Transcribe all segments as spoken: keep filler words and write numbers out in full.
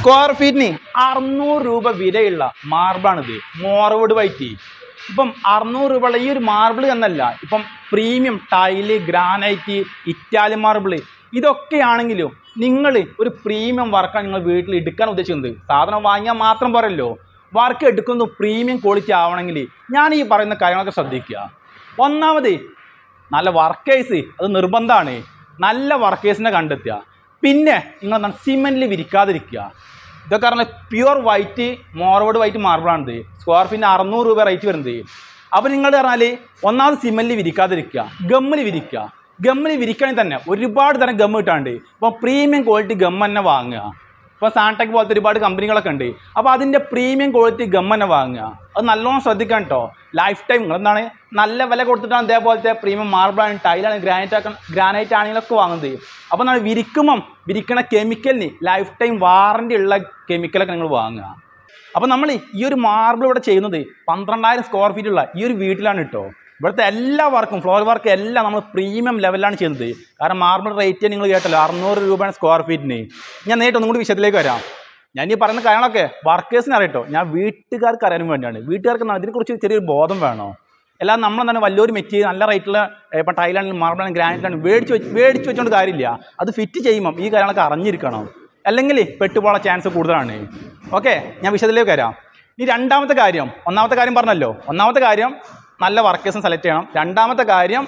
Square ഫീറ്റിന് അറുന്നൂറ് രൂപ വിലയുള്ള മാർബിളാണിത്, മോർവുഡ് വൈറ്റ്. ഇപ്പം അറുന്നൂറ് രൂപയുള്ള ഈ ഒരു മാർബിൾ എന്നല്ല, ഇപ്പം premium tile, granite, Italian marble ഇതൊക്കെയാണെങ്കിലും നിങ്ങൾ ഒരു പ്രീമിയം വർക്കാണ് നിങ്ങൾ വീട്ടിൽ എടുക്കാൻ ഉദ്ദേശിക്കുന്നത്. സാധനം വാങ്ങിയാൽ മാത്രം പോരല്ലോ, വർക്ക് എടുക്കുന്നത് പ്രീമിയം ക്വാളിറ്റി ആവണമെങ്കിൽ ഞാൻ ഈ പറയുന്ന കാര്യങ്ങളൊക്കെ ശ്രദ്ധിക്കുക. ഒന്നാമത് നല്ല വർക്കേഴ്സ്, അത് നിർബന്ധമാണ്. നല്ല വർക്കേഴ്സിനെ കണ്ടെത്തുക. പിന്നെ നിങ്ങൾ എന്താണ് സിമെൻറ്റിൽ വിരിക്കാതിരിക്കുക. ഇതൊക്കെ പറഞ്ഞാൽ പ്യുവർ വൈറ്റ് മോർവുഡ് വൈറ്റ് മാർബിളാണിത്. സ്ക്വയർ ഫീറ്റിന് അറുന്നൂറ് രൂപ റേറ്റ് വരുന്നത്. അപ്പോൾ നിങ്ങൾ പറഞ്ഞാൽ ഒന്നാമത് സിമെൻറ്റിൽ വിരിക്കാതിരിക്കുക, ഗമ്മിൽ വിരിക്കുക. ഗമ്മിൽ വിരിക്കണമെങ്കിൽ തന്നെ ഒരുപാട് തരം ഗമ്മ് കിട്ടാണ്ട്. ഇപ്പോൾ പ്രീമിയം ക്വാളിറ്റി ഗമ്മ് തന്നെ വാങ്ങുക. ഇപ്പോൾ സാൻടെക് പോലത്തെ ഒരുപാട് കമ്പനികളൊക്കെ ഉണ്ട്. അപ്പോൾ അതിൻ്റെ പ്രീമിയം ക്വാളിറ്റി ഗമ്മ് തന്നെ വാങ്ങുക. അത് നല്ലോണം ശ്രദ്ധിക്കണം കേട്ടോ. ലൈഫ് ടൈം നിങ്ങൾ എന്താണ് നല്ല വില കൊടുത്തിട്ടാണ് ഇതേപോലത്തെ പ്രീമിയം മാർബിളാണ്, ടൈലാണ്, ഗ്രാനൈറ്റ് ആക്കാൻ ഗ്രാനൈറ്റ് ആണെങ്കിലൊക്കെ വാങ്ങുന്നത്. അപ്പോൾ എന്താണ് വിരിക്കുമ്പം വിരിക്കണ കെമിക്കലിന് ലൈഫ് ടൈം വാറണ്ടി ഉള്ള കെമിക്കലൊക്കെ നിങ്ങൾ വാങ്ങുക. അപ്പോൾ നമ്മൾ ഈ ഒരു മാർബിൾ ഇവിടെ ചെയ്യുന്നത് പന്ത്രണ്ടായിരം സ്ക്വയർ ഫീറ്റ് ഉള്ള ഈ ഒരു വീട്ടിലാണ് കേട്ടോ. ഇവിടുത്തെ എല്ലാ വർക്കും ഫ്ലോർ വർക്ക് എല്ലാം നമ്മൾ പ്രീമിയം ലെവലിലാണ് ചെയ്യുന്നത്. കാരണം മാർബിൾ റേറ്റ് നിങ്ങൾ കേട്ടല്ലോ, അറുന്നൂറ് രൂപയാണ് സ്ക്വയർ ഫീറ്റിന്. ഞാൻ നേരിട്ട് ഒന്നും കൂടി വിഷയത്തിലേക്ക് വരാം. ഞാൻ ഈ പറയുന്ന കാര്യങ്ങളൊക്കെ വർക്കേഴ്സിന് അറിയട്ടോ, ഞാൻ വീട്ടുകാർക്ക് അറിയാനും വേണ്ടിയാണ്. വീട്ടുകാർക്ക് ഇതിനെക്കുറിച്ച് ചെറിയൊരു ബോധം വേണോ. എല്ലാം നമ്മളെന്താണ് വലിയൊരു മെറ്റീരിയൽ നല്ല റേറ്റുള്ള ഇപ്പം ടൈലാണെങ്കിലും മാർബിളാണെങ്കിലും ഗ്രാനൈറ്റാണെങ്കിലും മേടിച്ച് വെച്ച് മേടിച്ച് വെച്ചുകൊണ്ട് കാര്യമില്ല. അത് ഫിറ്റ് ചെയ്യുമ്പം ഈ കാര്യങ്ങളൊക്കെ അറിഞ്ഞിരിക്കണം, അല്ലെങ്കിൽ പെട്ടുപോകാൻ ചാൻസ് കൂടുതലാണ്. ഓക്കെ, ഞാൻ വിഷയത്തിലേക്ക് വരാം. ഇനി രണ്ടാമത്തെ കാര്യം, ഒന്നാമത്തെ കാര്യം പറഞ്ഞല്ലോ, ഒന്നാമത്തെ കാര്യം നല്ല വർക്കേഴ്സിനെ സെലക്ട് ചെയ്യണം. രണ്ടാമത്തെ കാര്യം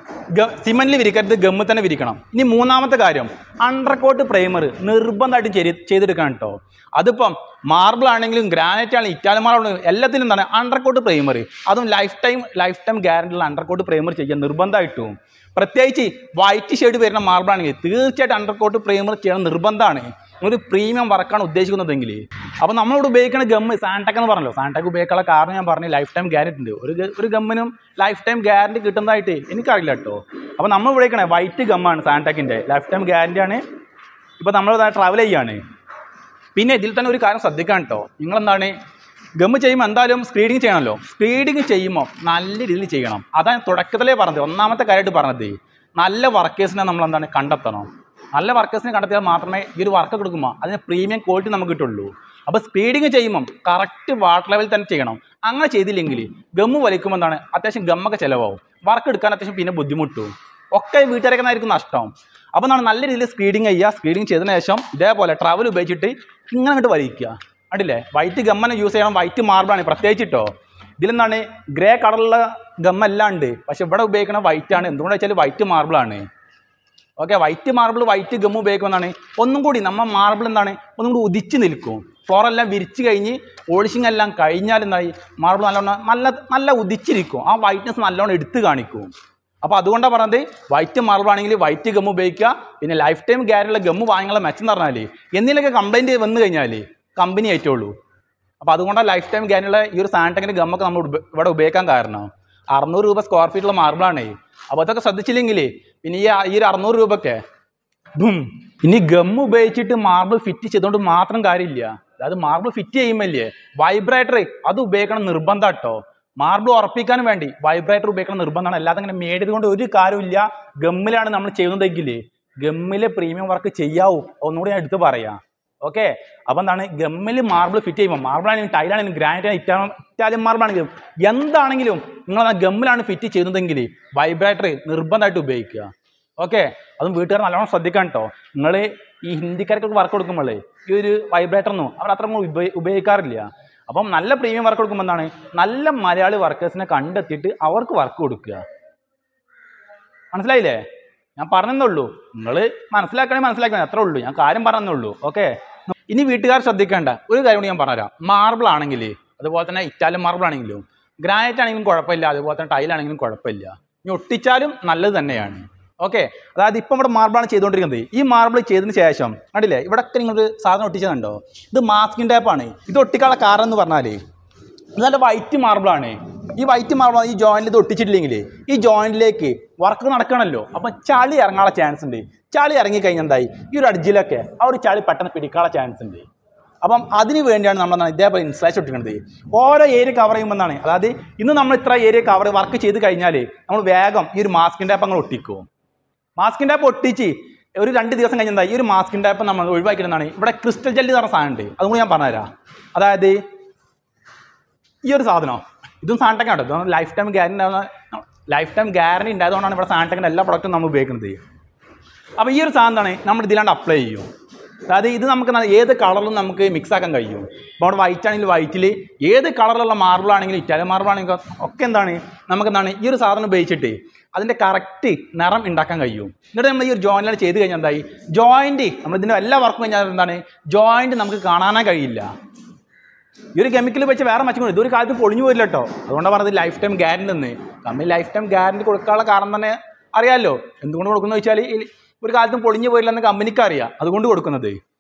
ഗ സിമെൻറ്റിൽ വിരിക്കരുത്, ഗമ്മിൽ തന്നെ വിരിക്കണം. ഇനി മൂന്നാമത്തെ കാര്യം അണ്ടർകോട്ട് പ്രൈമർ നിർബന്ധമായിട്ട് ചെയ്ത് ചെയ്തെടുക്കണം കേട്ടോ. അതിപ്പം മാർബിൾ ആണെങ്കിലും ഗ്രാനൈറ്റ് ആണെങ്കിലും ഇറ്റാലിയൻ മാർബിൾ ആണെങ്കിലും എല്ലാത്തിലും എന്താണ് അണ്ടർകോട്ട് പ്രൈമർ, അതും ലൈഫ് ടൈം ലൈഫ് ടൈം ഗ്യാരണ്ടിയുള്ള അണ്ടർകോട്ട് പ്രൈമർ ചെയ്യാൻ നിർബന്ധമായിട്ടും. പ്രത്യേകിച്ച് വൈറ്റ് ഷെയ്ഡ് വരുന്ന മാർബിൾ ആണെങ്കിൽ തീർച്ചയായിട്ടും അണ്ടർകോട്ട് പ്രൈമർ ചെയ്യണം നിർബന്ധമാണ്. ഒരു പ്രീമിയം വർക്കാണ് ഉദ്ദേശിക്കുന്നതെങ്കിൽ. അപ്പോൾ നമ്മളിവിടെ ഉപയോഗിക്കുന്ന ഗമ്മ് സാൻടെക് എന്ന് പറഞ്ഞല്ലോ. സാൻടെക് ഉപയോഗിക്കാനുള്ള കാരണം ഞാൻ പറഞ്ഞു, ലൈഫ് ടൈം ഗ്യാരണ്ടി ഉണ്ട്. ഒരു ഒരു ഗമ്മിനും ലൈഫ് ടൈം ഗ്യാരണ്ടി കിട്ടുന്നതായിട്ട് എനിക്കറിയില്ല കേട്ടോ. അപ്പോൾ നമ്മൾ ഉപയോഗിക്കണേ വൈറ്റ് ഗമ്മാണ്, സാൻടെക്കിൻ്റെ ലൈഫ് ടൈം ഗ്യാരണ്ടിയാണ്. ഇപ്പോൾ നമ്മൾ ട്രാവൽ ചെയ്യാണ്. പിന്നെ ഇതിൽ തന്നെ ഒരു കാര്യം ശ്രദ്ധിക്കാൻ കേട്ടോ, നിങ്ങളെന്താണ് ഗമ്മ് ചെയ്യുമ്പോൾ എന്തായാലും സ്ക്രീഡിങ് ചെയ്യണമല്ലോ. സ്ക്രീഡിങ് ചെയ്യുമ്പോൾ നല്ല രീതിയിൽ ചെയ്യണം. അതാണ് തുടക്കത്തിലേ പറഞ്ഞത്, ഒന്നാമത്തെ കാര്യമായിട്ട് പറഞ്ഞത്. നല്ല വർക്കേഴ്സിനെ നമ്മൾ എന്താണ് കണ്ടെത്തണം. നല്ല വർക്കേഴ്സിനെ കണ്ടെത്തിയാൽ മാത്രമേ ഈ ഒരു വർക്ക് കൊടുക്കുമ്പോൾ അതിന് പ്രീമിയം ക്വാളിറ്റി നമുക്ക് കിട്ടുള്ളൂ. അപ്പോൾ സ്പീഡിങ് ചെയ്യുമ്പം കറക്റ്റ് വാട്ടർ ലെവൽ തന്നെ ചെയ്യണം. അങ്ങനെ ചെയ്തില്ലെങ്കിൽ ഗമ്മ് വലിക്കുമ്പോൾ എന്താണ് അത്യാവശ്യം ഗമ്മൊക്കെ ചിലവാകും, വർക്ക് എടുക്കാൻ അത്യാവശ്യം പിന്നെ ബുദ്ധിമുട്ടും, ഒക്കെ വീട്ടുകാരൊക്കെയായിരിക്കും നഷ്ടം. അപ്പോൾ എന്താണ് നല്ല രീതിയിൽ സ്പീഡിങ് ചെയ്യുക. സ്പീഡിങ് ചെയ്തതിന് ശേഷം ഇതേപോലെ ട്രവൽ ഉപയോഗിച്ചിട്ട് ഇങ്ങനെ അങ്ങോട്ട് വലിക്കുക. കണ്ടില്ലേ, വൈറ്റ് ഗമ്മനെ യൂസ് ചെയ്യണം. വൈറ്റ് മാർബിളാണ് പ്രത്യേകിച്ചിട്ടോ. ഇതിലെന്താണ് ഗ്രേ കളറുള്ള ഗമ്മെല്ലാം ഉണ്ട്, പക്ഷെ ഇവിടെ ഉപയോഗിക്കണ വൈറ്റ് ആണ്. എന്തുകൊണ്ടാണ് വെച്ചാൽ വൈറ്റ് മാർബിളാണ്. Okay, white marble white gum ഉപയോഗിക്കുന്നതാണ് ഒന്നും കൂടി നമ്മൾ മാർബിൾ എന്താണ് ഒന്നും കൂടി ഉദിച്ച് നിൽക്കും. ഫ്ലോറെല്ലാം വിരിച്ച് കഴിഞ്ഞ് പോളിഷിങ് എല്ലാം കഴിഞ്ഞാൽ എന്തായി മാർബിൾ നല്ലോണം നല്ല നല്ല ഉദിച്ചിരിക്കും. ആ വൈറ്റ്നസ് നല്ലോണം എടുത്ത് കാണിക്കും. അപ്പോൾ അതുകൊണ്ടാണ് പറഞ്ഞത് വൈറ്റ് മാർബിൾ ആണെങ്കിൽ വൈറ്റ് ഗമ്മ് ഉപയോഗിക്കുക. പിന്നെ ലൈഫ് ടൈം ഗ്യാരണ്ടിയുള്ള ഗമ്മ് വാങ്ങാനുള്ള മെച്ചം എന്ന് പറഞ്ഞാൽ എന്തെങ്കിലുമൊക്കെ കംപ്ലൈൻറ്റ് വന്നു കഴിഞ്ഞാൽ കമ്പനി ആയിട്ടുള്ളൂ. അപ്പോൾ അതുകൊണ്ടാണ് ലൈഫ് ടൈം ഗ്യാരണ്ടിയുള്ള ഈ ഒരു സാൻടെക്കിൻ്റെ ഗമ്മൊക്കെ നമ്മൾ ഇവിടെ ഉപയോഗിക്കാൻ കാരണം. അറുന്നൂറ് രൂപ സ്ക്വയർ ഫീറ്റുള്ള മാർബിളാണ്. അപ്പോൾ അതൊക്കെ ശ്രദ്ധിച്ചില്ലെങ്കിൽ പിന്നെ ഈ ഈ ഒരു അറുന്നൂറ് രൂപയ്ക്ക് ബും. ഇനി ഗമ്മ് ഉപയോഗിച്ചിട്ട് മാർബിൾ ഫിറ്റ് ചെയ്തുകൊണ്ട് മാത്രം കാര്യമില്ല. അതായത് മാർബിൾ ഫിറ്റ് ചെയ്യുമ്പോഴേ വൈബ്രേറ്റർ അത് ഉപയോഗിക്കണം നിർബന്ധം കേട്ടോ. മാർബിൾ ഉറപ്പിക്കാനും വേണ്ടി വൈബ്രേറ്റർ ഉപയോഗിക്കണം നിർബന്ധമാണ്. അല്ലാതെ അങ്ങനെ മേടിയത് കൊണ്ട് ഒരു കാര്യമില്ല. ഗമ്മിലാണ് നമ്മൾ ചെയ്യുന്നതെങ്കിൽ ഗമ്മിലെ പ്രീമിയം വർക്ക് ചെയ്യാവൂ. ഒന്നുകൂടി ഞാൻ എടുത്ത് പറയാം. ഓക്കെ, അപ്പോൾ എന്താണ് ഗമ്മിൽ മാർബിൾ ഫിറ്റ് ചെയ്യുമ്പോൾ മാർബിളാണെങ്കിലും ടൈലാണെങ്കിലും ഗ്രാനൈറ്റ് ഇറ്റാലിയൻ ഇറ്റാലിയൻ മാർബിളാണെങ്കിലും എന്താണെങ്കിലും നിങ്ങൾ ആ ഗമ്മിലാണ് ഫിറ്റ് ചെയ്യുന്നതെങ്കിൽ വൈബ്രേറ്റർ നിർബന്ധമായിട്ട് ഉപയോഗിക്കുക. ഓക്കെ, അതും വീട്ടുകാർ നല്ലോണം ശ്രദ്ധിക്കാൻ കേട്ടോ. നിങ്ങൾ ഈ ഹിന്ദിക്കാർക്കൊക്കെ വർക്ക് കൊടുക്കുമ്പോൾ ഈ ഒരു വൈബ്രേറ്ററൊന്നും അവർ അത്ര ഉപയോഗിക്കാറില്ല. അപ്പം നല്ല പ്രീമിയം വർക്ക് കൊടുക്കുമ്പോൾ എന്താണ് നല്ല മലയാളി വർക്കേഴ്സിനെ കണ്ടെത്തിയിട്ട് അവർക്ക് വർക്ക് കൊടുക്കുക. മനസ്സിലായില്ലേ? ഞാൻ പറഞ്ഞെന്നുള്ളൂ, നിങ്ങൾ മനസ്സിലാക്കണേ മനസ്സിലാക്കണേ അത്രേ ഉള്ളൂ. ഞാൻ കാര്യം പറഞ്ഞെന്നുള്ളൂ. ഓക്കെ, ഇനി വീട്ടുകാർ ശ്രദ്ധിക്കേണ്ട ഒരു കാര്യം കൂടി ഞാൻ പറഞ്ഞുതരാം. മാർബിൾ ആണെങ്കിൽ അതുപോലെ തന്നെ ഇറ്റാലിയൻ മാർബിൾ ആണെങ്കിലും ഗ്രാനൈറ്റ് ആണെങ്കിലും കുഴപ്പമില്ല, അതുപോലെ തന്നെ ടൈലാണെങ്കിലും കുഴപ്പമില്ല. ഇനി ഒട്ടിച്ചാലും നല്ലത് തന്നെയാണ്. ഓക്കെ, അതായത് ഇപ്പം ഇവിടെ മാർബിളാണ് ചെയ്തുകൊണ്ടിരിക്കുന്നത്. ഈ മാർബിൾ ചെയ്തതിന് ശേഷം കണ്ടില്ലേ ഇവിടെയൊക്കെ നിങ്ങളൊരു സാധനം ഒട്ടിച്ചതുണ്ടോ? ഇത് മാസ്കിംഗ് ടേപ്പാണ്. ഇത് ഒട്ടിക്കാനുള്ള കാരണം എന്ന് പറഞ്ഞാൽ ഇത് നല്ല വൈറ്റ് മാർബിളാണ്. ഈ വൈറ്റ് മാർബിൾ ഈ ജോയിൻറ്റിൽ ഇത് ഒട്ടിച്ചിട്ടില്ലെങ്കിൽ ഈ ജോയിൻറ്റിലേക്ക് വർക്ക് നടക്കണമല്ലോ. അപ്പം ചളി ഇറങ്ങാനുള്ള ചാൻസ് ഉണ്ട്. ചളി ഇറങ്ങിക്കഴിഞ്ഞാൽ എന്തായി ഈ ഒരു അഡ്ജിലൊക്കെ ആ ഒരു ചളി പെട്ടെന്ന് പിടിക്കാനുള്ള ചാൻസ് ഉണ്ട്. അപ്പം അതിന് വേണ്ടിയാണ് നമ്മൾ ഇതേപോലെ ഇൻസുലേഷൻ ഒട്ടിക്കുന്നത്. ഓരോ ഏരിയ കവർ ചെയ്യുമ്പോൾ എന്നാണ്, അതായത് ഇന്ന് നമ്മൾ ഇത്ര ഏരിയ കവർ വർക്ക് ചെയ്ത് കഴിഞ്ഞാൽ നമ്മൾ വേഗം ഈ ഒരു മാസ്കിംഗ് ടേപ്പ് അങ്ങനെ ഒട്ടിക്കും. മാസ്കിംഗ് ടേപ്പ് ഒട്ടിച്ച് ഒരു രണ്ട് ദിവസം കഴിഞ്ഞ് എന്താ ഈ ഒരു മാസ്കിൻ്റെ ഇപ്പം നമ്മൾ ഒഴിവാക്കിയിരുന്നാണ് ഇവിടെ ക്രിസ്റ്റൽ ജെല്ലി എന്ന് പറഞ്ഞ സാധനം ഉണ്ട് അതുകൊണ്ട് ഞാൻ പറഞ്ഞുതരാം. അതായത് ഈ ഒരു സാധനം ഇതും സാൻടെക് ആണ് കേട്ടോ. Life time guarantee life time guarantee ഉണ്ടായതുകൊണ്ടാണ് ഇവിടെ സാൻടെക്കിൻ്റെ എല്ലാ പ്രൊഡക്റ്റും നമ്മൾ ഉപയോഗിക്കുന്നത്. അപ്പോൾ ഈ ഒരു സാധനം എന്താണ് നമ്മൾ ഇതിലാണ്ട് അപ്ലൈ ചെയ്യും. അതായത് ഇത് നമുക്ക് ഏത് കളറിലും നമുക്ക് മിക്സ് ആക്കാൻ കഴിയും. ഇപ്പോൾ അവിടെ വൈറ്റ് ആണെങ്കിൽ വൈറ്റിൽ ഏത് കളറിലുള്ള മാർബിൾ ആണെങ്കിലും ഇറ്റാലിയൻ മാർബിൾ ആണെങ്കിലും ഒക്കെ എന്താണ് നമുക്ക് എന്താണ് ഈ ഒരു സാധനം ഉപയോഗിച്ചിട്ട് അതിൻ്റെ കറക്റ്റ് നിറം ഉണ്ടാക്കാൻ കഴിയും. എന്നിട്ട് നമ്മൾ ഈ ഒരു ജോയിൻറ്റിലാണ് ചെയ്ത് കഴിഞ്ഞാൽ എന്തായി ജോയിൻറ്റ് നമ്മൾ ഇതിൻ്റെ എല്ലാ വർക്കും കഴിഞ്ഞാൽ എന്താണ് ജോയിൻറ്റ് നമുക്ക് കാണാനേ കഴിയില്ല. ഈ ഒരു കെമിക്കൽ വെച്ച് വേറെ മറ്റും ഇതൊരു കാലത്ത് പൊളിഞ്ഞു പോരില്ല കേട്ടോ. അതുകൊണ്ടാണ് പറഞ്ഞത് ലൈഫ് ടൈം ഗ്യാരണ്ടി എന്ന്. കമ്പനി ലൈഫ് ടൈം ഗ്യാരണ്ടി കൊടുക്കാനുള്ള കാരണം തന്നെ അറിയാമല്ലോ. എന്തുകൊണ്ട് കൊടുക്കുന്നത് വെച്ചാൽ ഒരു കാലത്തും പൊളിഞ്ഞു പോരില്ലെന്ന് കമ്പനിക്ക് അറിയാം, അതുകൊണ്ട് കൊടുക്കുന്നത്.